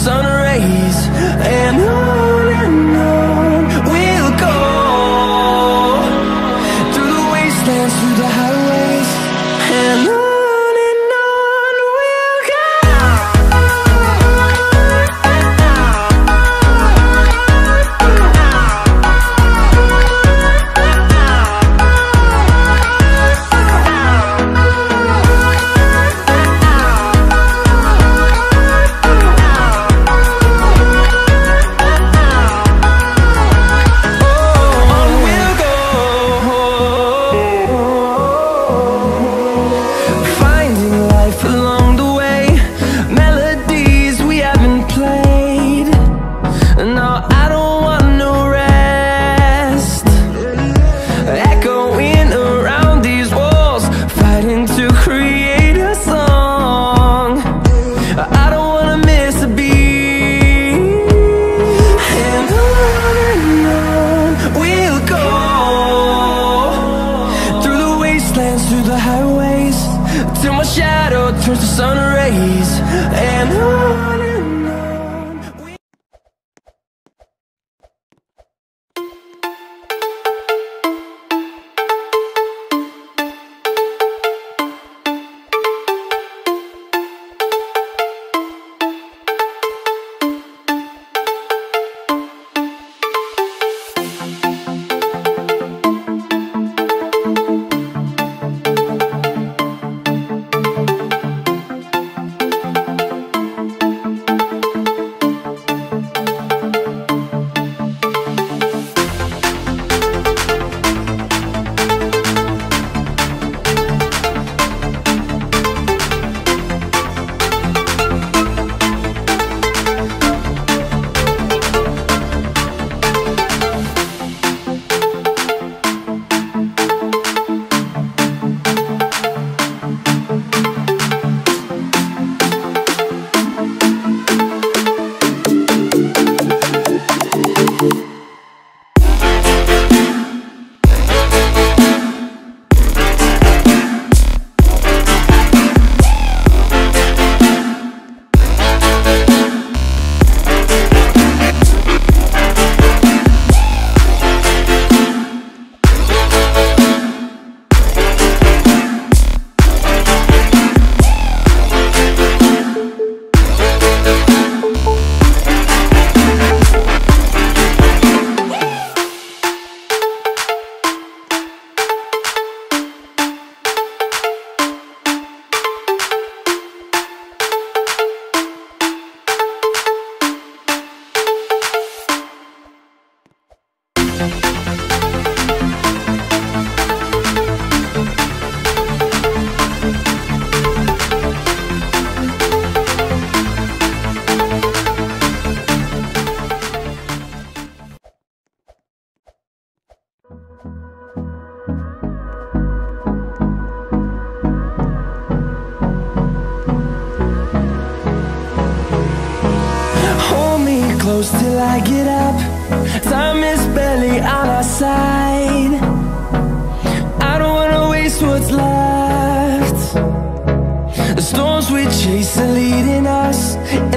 sun rays, and on we'll go, through the wastelands, through the highways, and on we'll go. Through the highways, till my shadow turns to sun rays, and on and on. Close till I get up. Time is barely on our side. I don't wanna waste what's left. The storms we chase are leading us